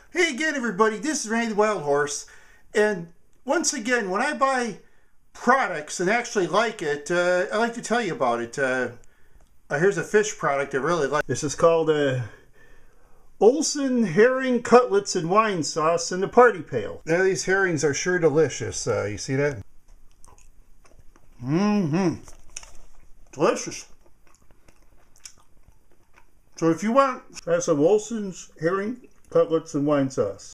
Hey again, everybody, this is Randy the Wild Horse, and once again, when I buy products and actually like it, I like to tell you about it. Here's a fish product I really like. This is called Olsen Herring Cutlets and Wine Sauce in the Party Pail. Now these herrings are sure delicious. You see that? Delicious. So if you want, try some Olsen's Herring Cutlets and Wine Sauce.